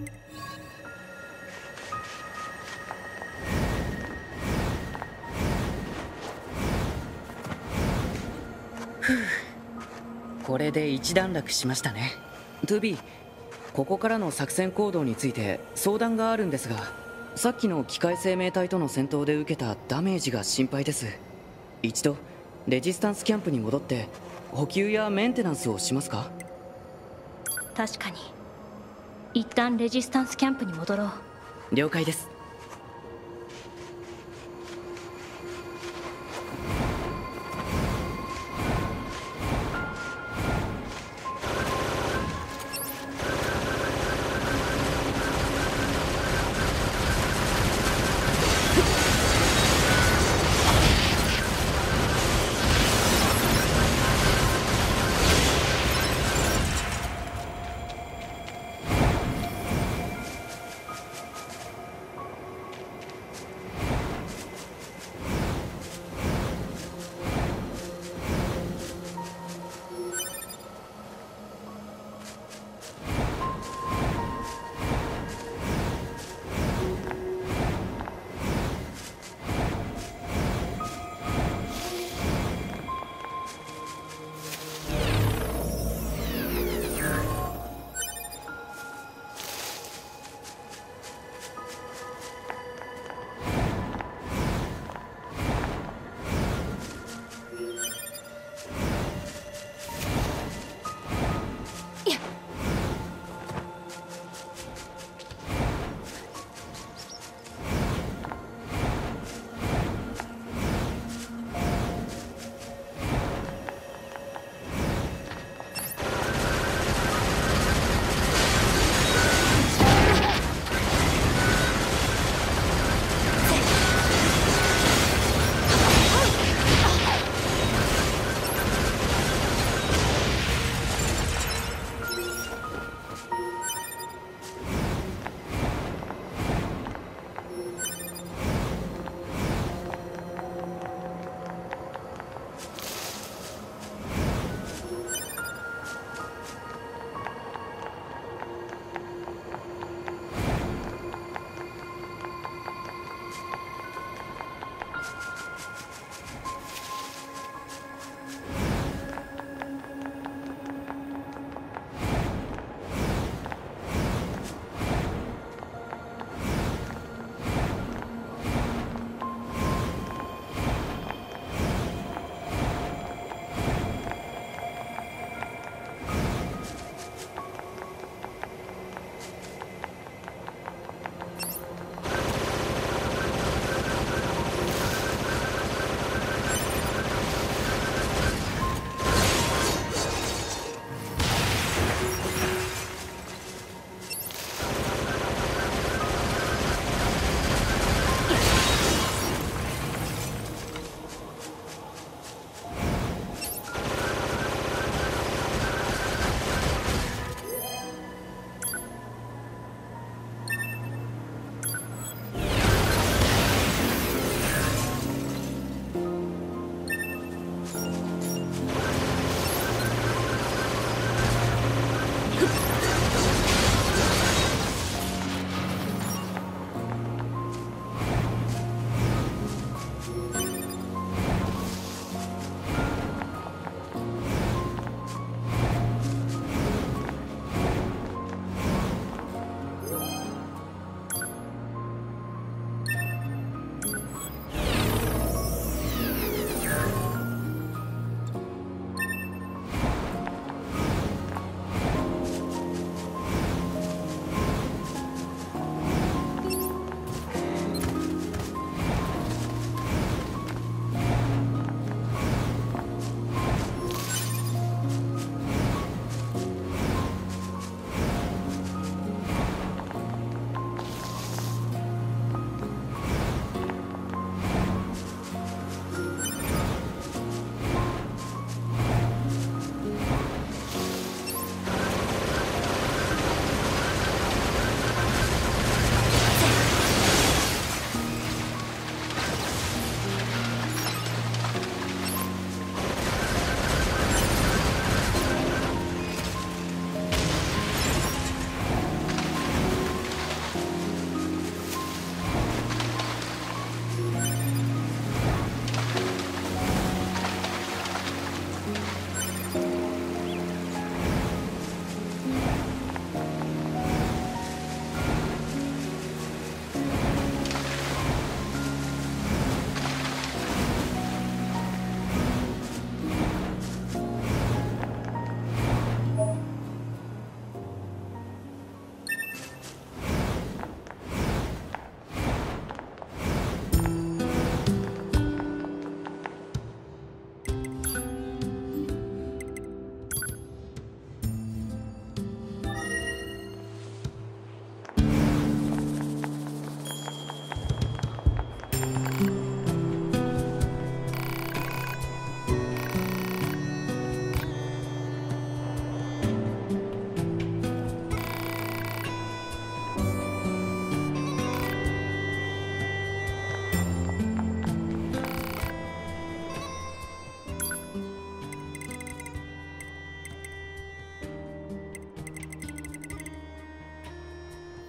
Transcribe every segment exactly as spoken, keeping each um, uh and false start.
ふう、これで一段落しましたね。トゥビー、ここからの作戦行動について相談があるんですが、さっきの機械生命体との戦闘で受けたダメージが心配です。一度レジスタンスキャンプに戻って補給やメンテナンスをしますか？ 確かに一旦レジスタンスキャンプに戻ろう。 了解です。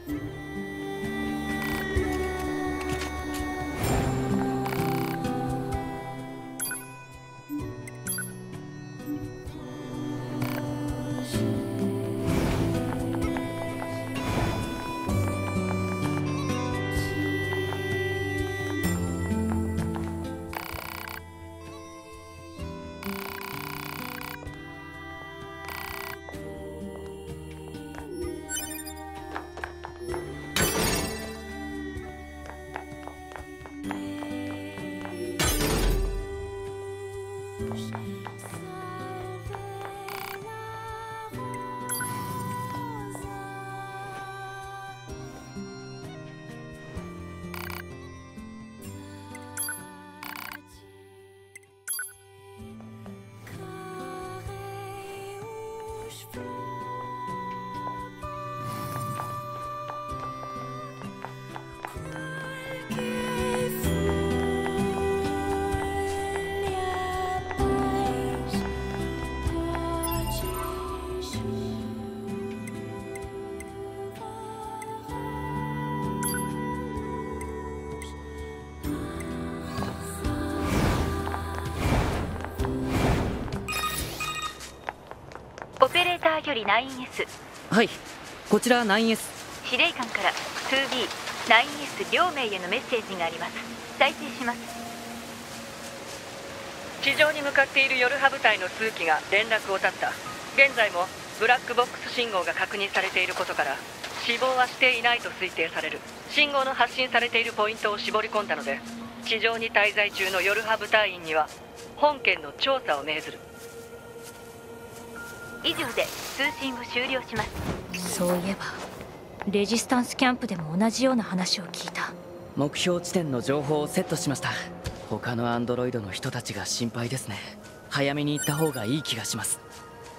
オペレーターより ナインエス。 はい、こちら ナインエス。 司令官から ツービー、ナインエス 両名へのメッセージがあります。再生します。 地上に向かっているヨルハ部隊の数機が連絡を絶った。現在もブラックボックス信号が確認されていることから死亡はしていないと推定される。信号の発信されているポイントを絞り込んだので、地上に滞在中のヨルハ部隊員には本件の調査を命ずる。 以上で通信を終了します。 そういえばレジスタンスキャンプでも同じような話を聞いた。 目標地点の情報をセットしました。他のアンドロイドの人たちが心配ですね。早めに行った方がいい気がします。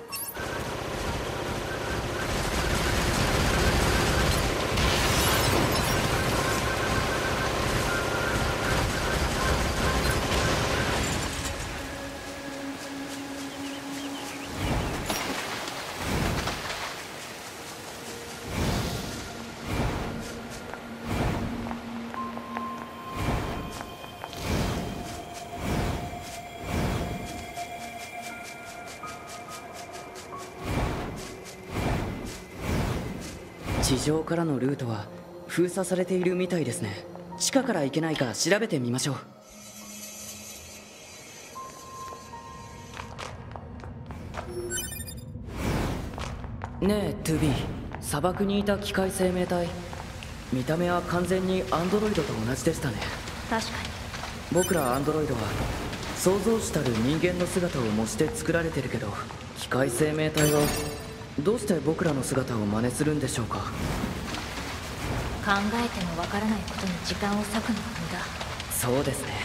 地上からのルートは封鎖されているみたいですね。地下から行けないか調べてみましょう。ねえ ツービー、 砂漠にいた機械生命体、見た目は完全にアンドロイドと同じでしたね。 確かに。 僕らアンドロイドは創造主たる人間の姿を模して作られてるけど、機械生命体はどうして僕らの姿を真似するんでしょうか。 考えてもわからないことに時間を割くのは無駄。 そうですね。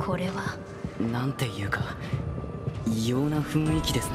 これはなんていうか異様な雰囲気ですね。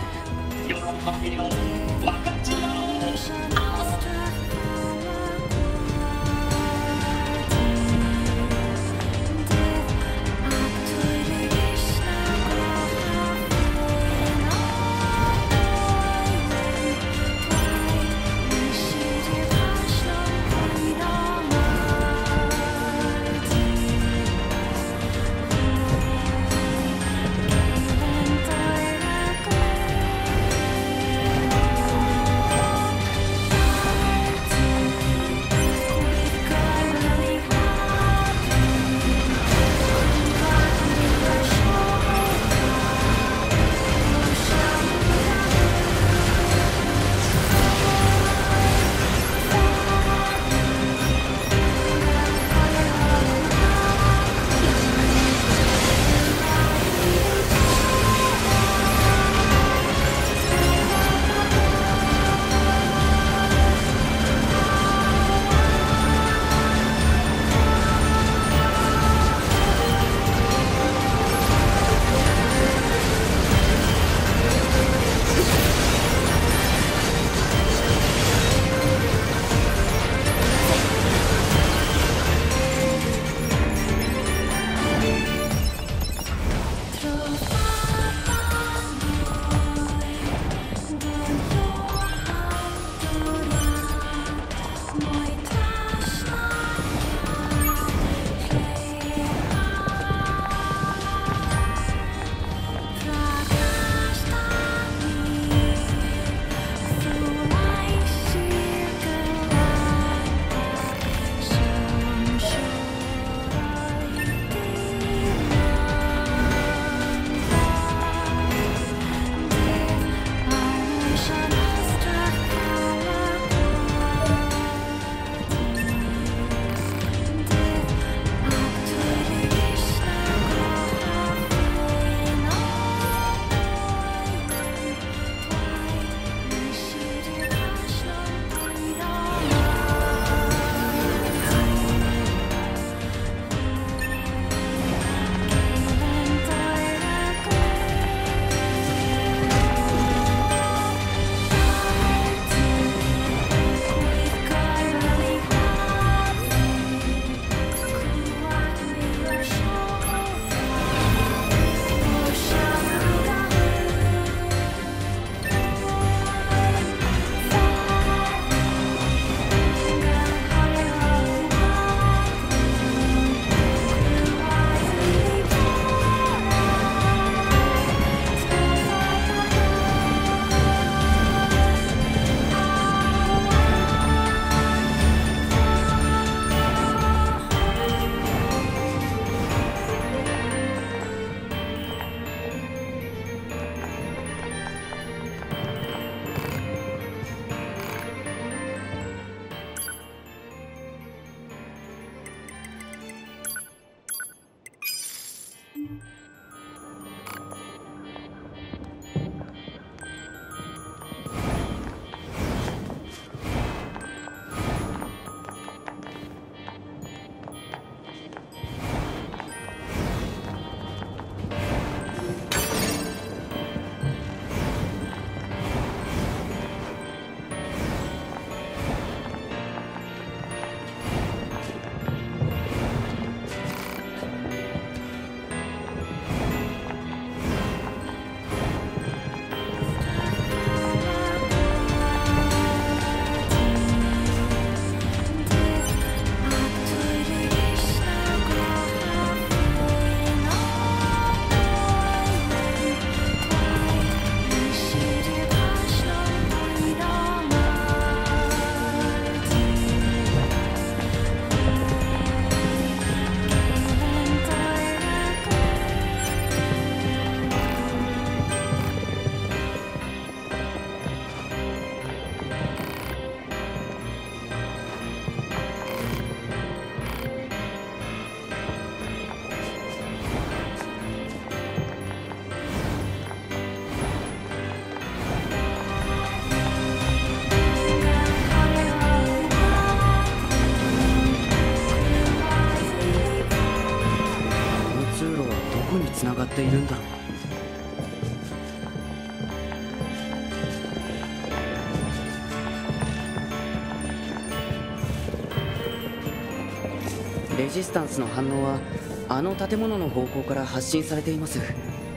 レジスタンスの反応はあの建物の方向から発信されています。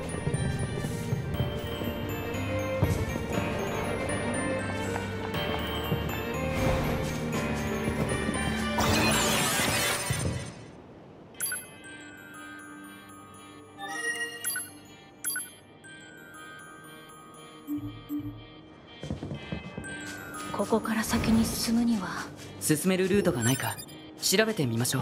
ここから先に進むには進めるルートがないか調べてみましょう。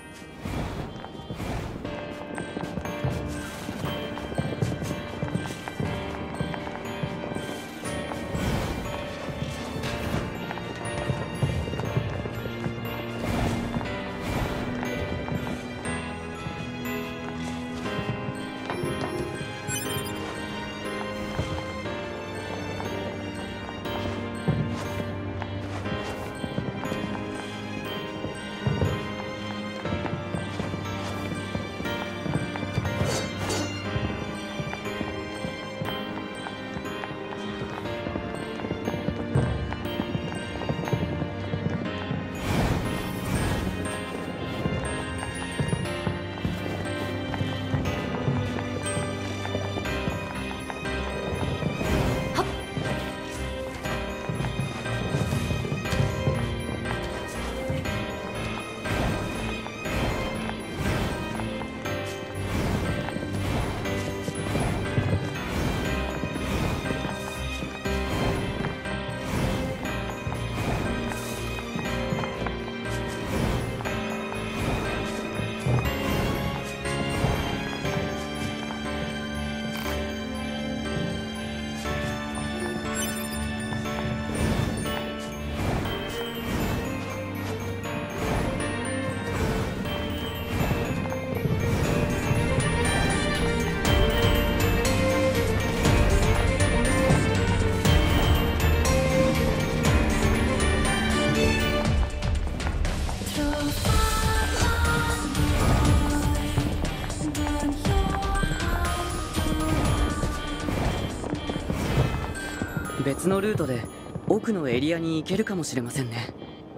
別のルートで奥のエリアに行けるかもしれませんね。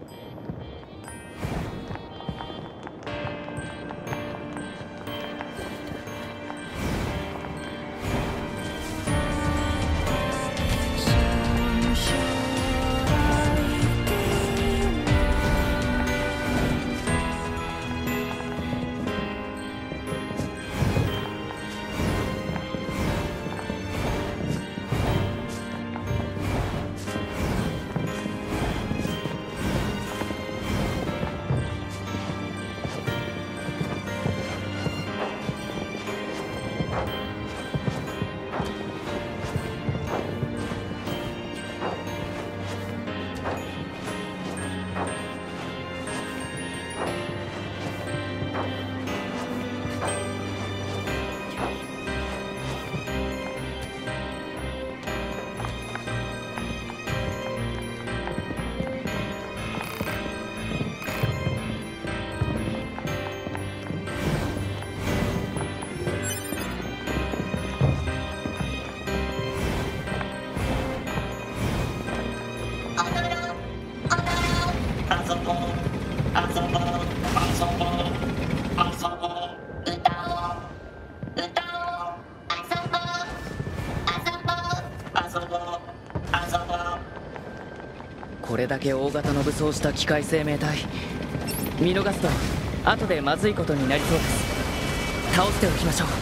これだけ大型の武装した機械生命体、見逃すと後でまずいことになりそうです。倒しておきましょう。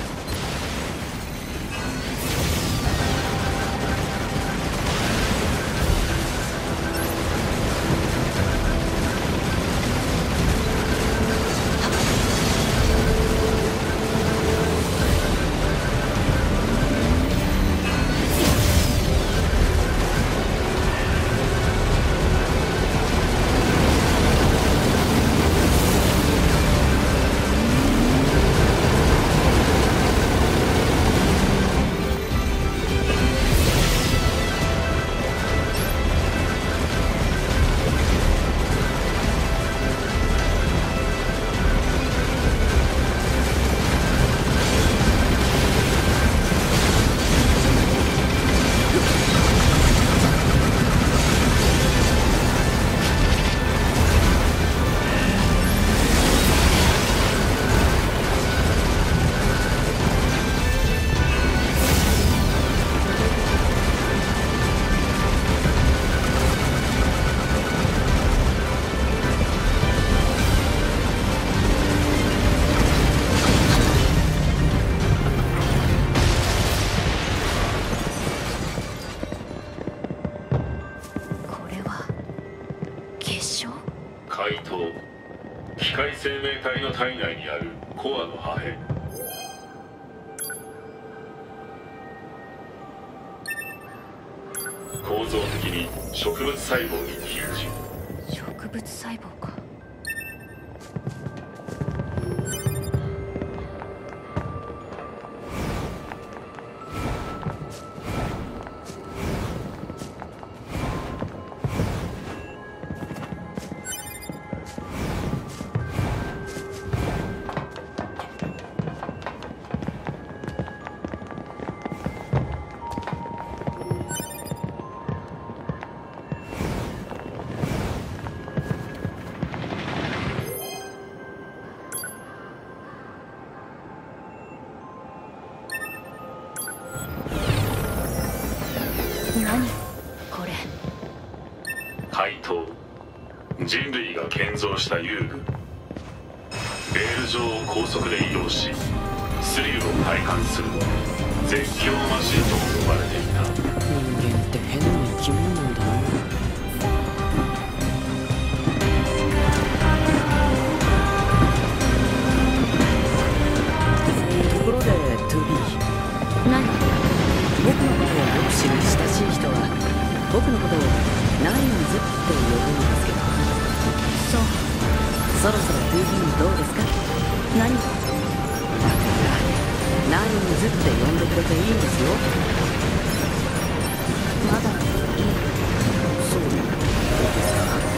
怪盗、機械生命体の体内にあるコアの破片。構造的に植物細胞にヒンジ。 植物細胞か。何これ。 怪盗、人類が建造した遊具。レール上を高速で移動しスリルを体感する絶叫マシンとも呼ばれていた。 人間って変な生き物なんだな。ところで トゥービー、 何？ 僕のことをよく知る親しい人は僕のことをナインズって呼ぶんですけど、 そう。 そろそろ トゥービー どうですか？ 何？ だからナインズって呼んでくれていいんですよ。 まだいい。 そうですか。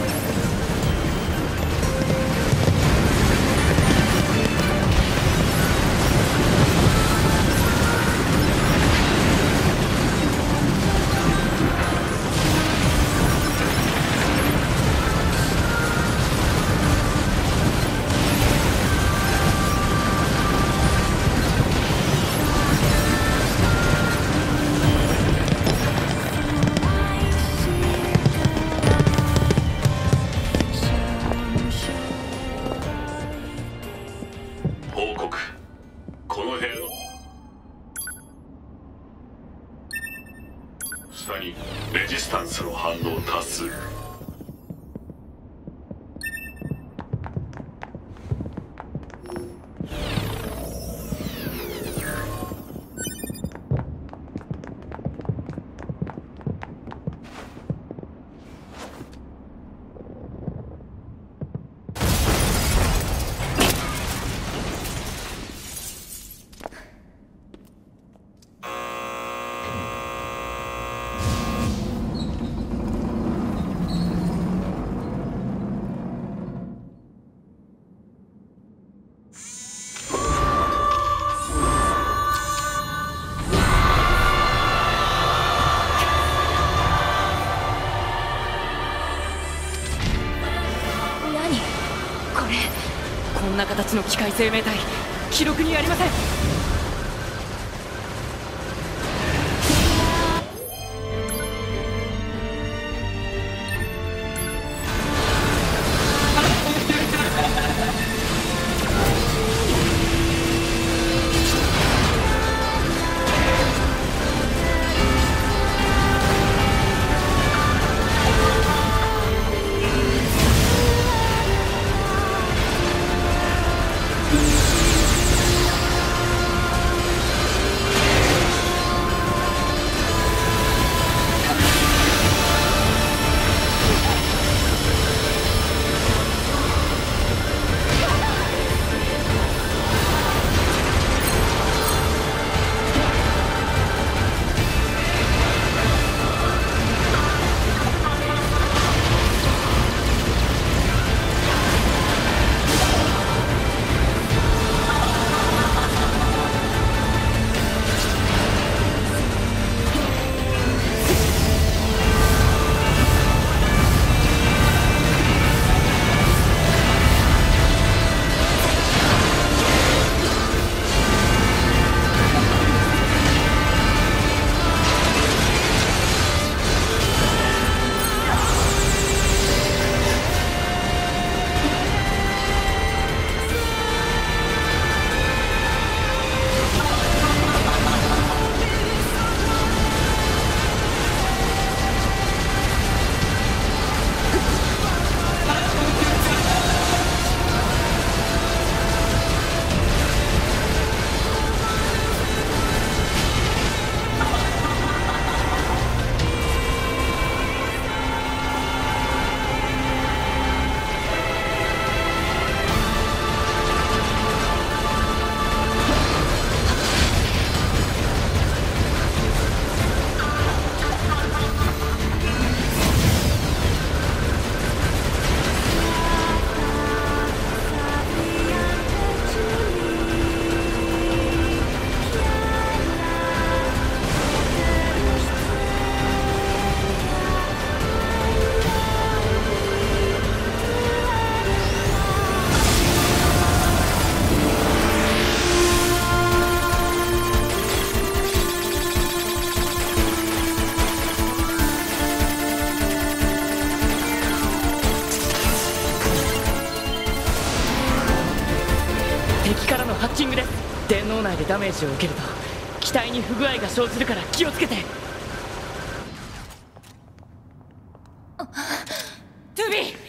報告。この辺の下にレジスタンスの反応多数。 こんな形の機械生命体、記録にありません。 でダメージを受けると機体に不具合が生じるから気をつけて。トゥービー、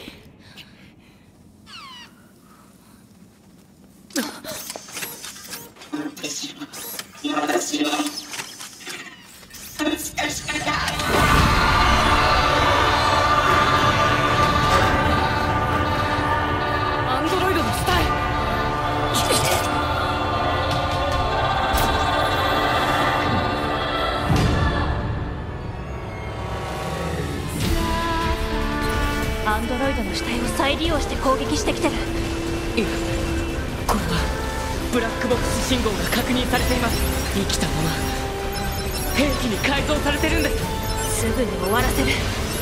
アンドロイドの死体。 アンドロイドの死体を再利用して攻撃してきてる。 いや、これはブラックボックス信号が確認されています。生きたまま兵器に改造されてるんです。 すぐに終わらせる。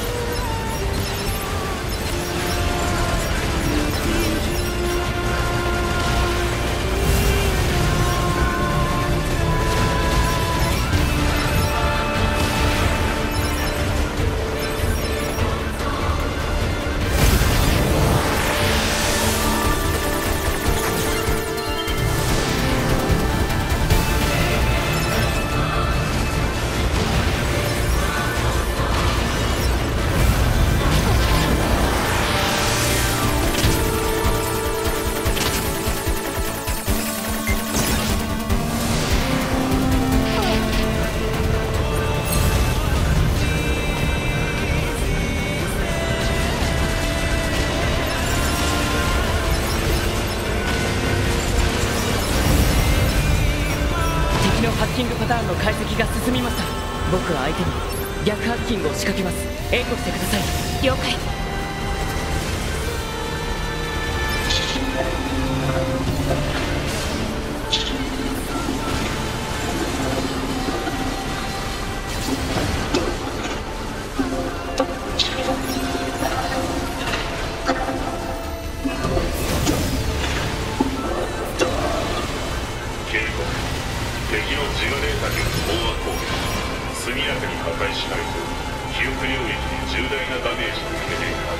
ハッキングパターンの解析が進みました。僕は相手に逆ハッキングを仕掛けます。援護してください。 了解。 敵のジガネータに飽和攻撃、速やかに破壊しないと記憶領域に重大なダメージを受けている。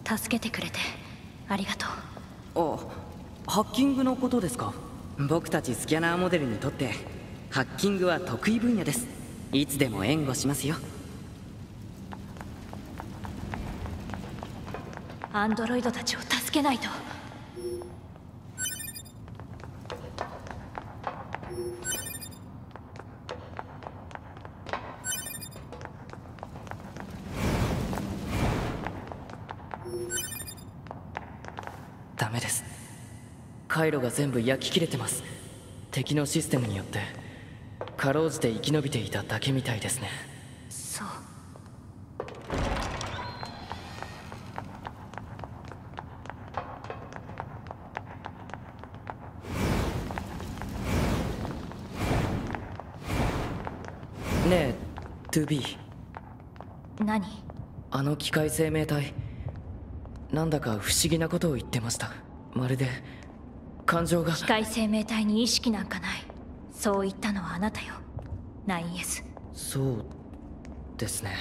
助けてくれてありがとう。 あ、ハッキングのことですか。僕たちスキャナーモデルにとってハッキングは得意分野です。いつでも援護しますよ。 アンドロイドたちを助けないと。 ダメです。回路が全部焼き切れてます。敵のシステムによってかろうじて生き延びていただけみたいですね。 そう。 ねえ ツービー、 何？ あの機械生命体なんだか不思議なことを言ってました。まるで感情が。 機械生命体に意識なんかない。そう言ったのはあなたよ、ナインエス。 そうですね。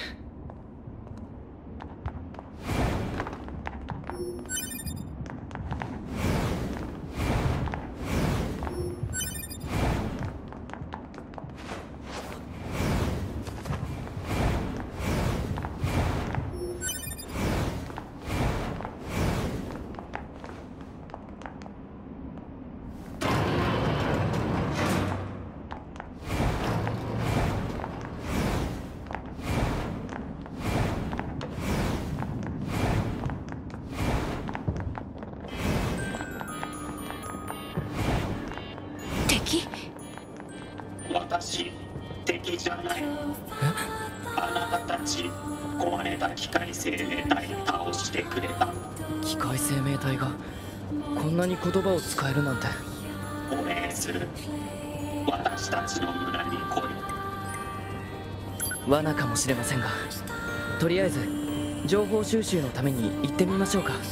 私、敵じゃない。あなたたち壊れた機械生命体倒してくれた。 機械生命体がこんなに言葉を使えるなんて。 お礼する。私たちの村に来い。 罠かもしれませんが、とりあえず情報収集のために行ってみましょうか。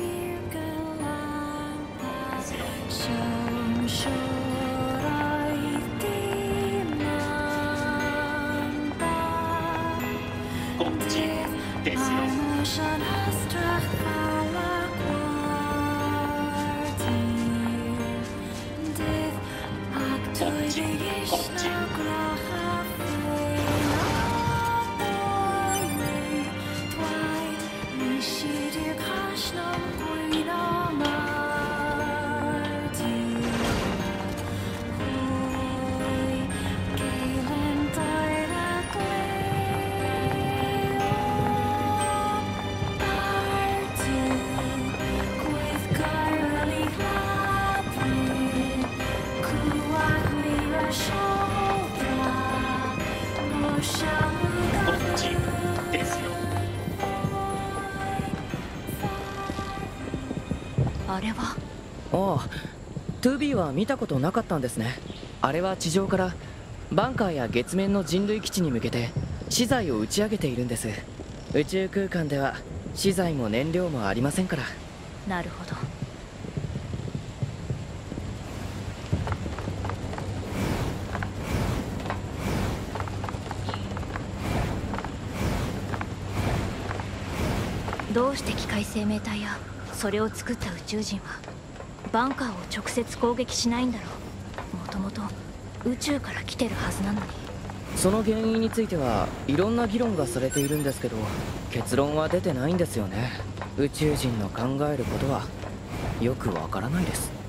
こっちですよ。こっち、こっち。 あれは。 ああ、ツービー は見たことなかったんですね。あれは地上からバンカーや月面の人類基地に向けて資材を打ち上げているんです。宇宙空間では資材も燃料もありませんから。 なるほど。どうして機械生命体やそれを作った宇宙人はバンカーを直接攻撃しないんだろう。もともと宇宙から来てるはずなのに。 その原因についてはいろんな議論がされているんですけど、結論は出てないんですよね。宇宙人の考えることはよくわからないです。